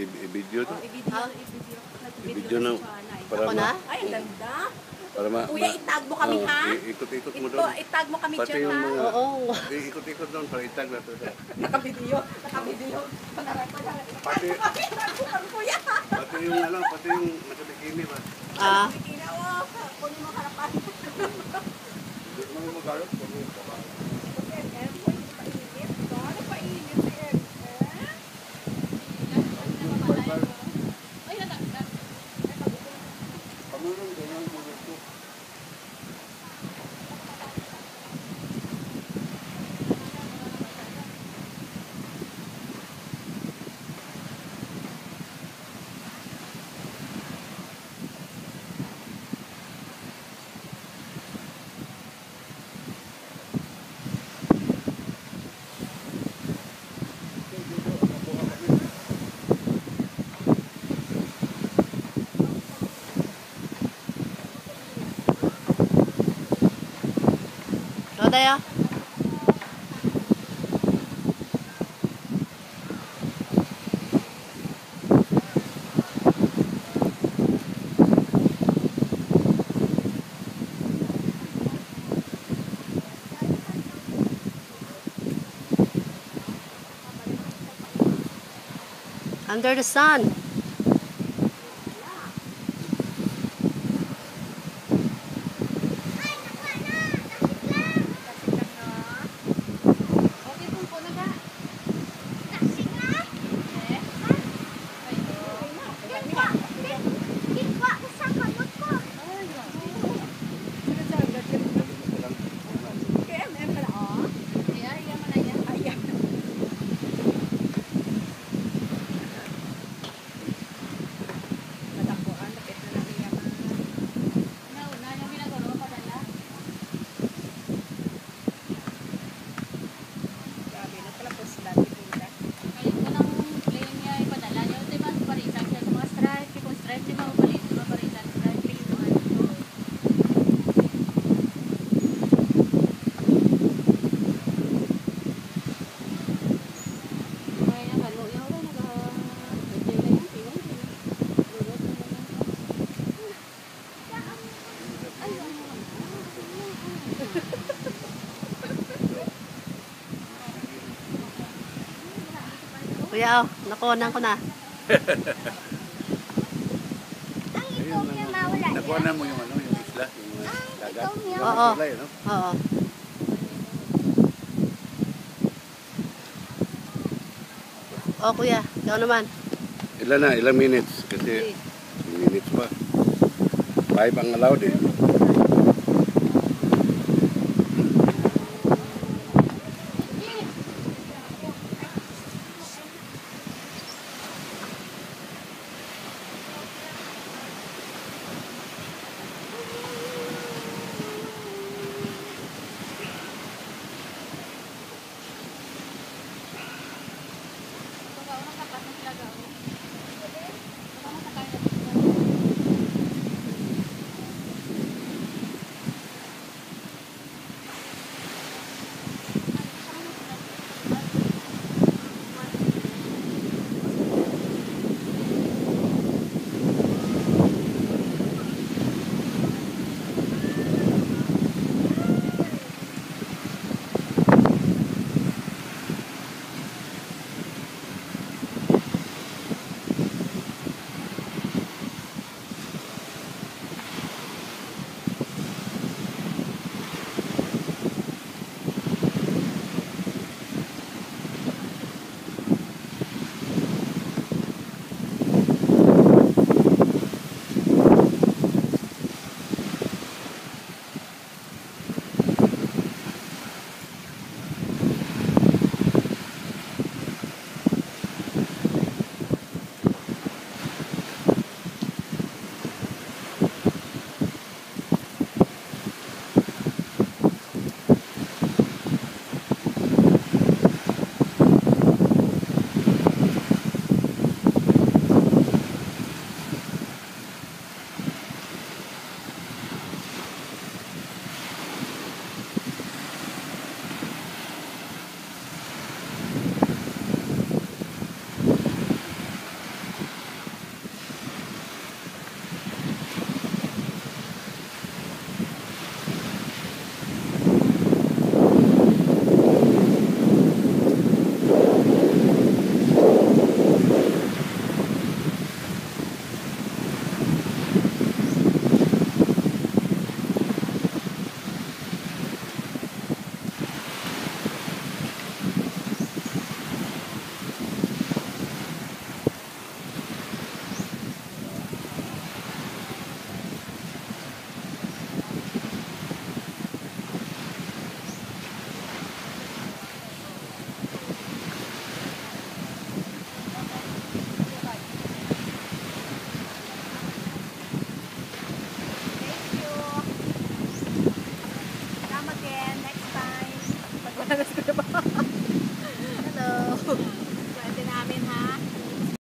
i-video to. I-video na. Para ako na? Ay, ganda. Para Kuya, itag mo kami, ha? Ikot-ikot mo doon. Itag mo kami Pati dyan, yung ha? mga... Oo. Ikot-ikot doon para itag na to. Nakavideo. Pati... Kuya. Pati yung ano, pati yung nakabikini ba? Ginawa. Kunin mo harapan. Hindi mo mag-alap. Daya. Under the sun. Kuya, nakunan ko na. Nakuha na mo yung ano, yung isla, yung dagat. Oo. No? Oo. Oh, kuya, ikaw naman. Ilan minutes? Kasi minutes pa. 5 ang allowed eh.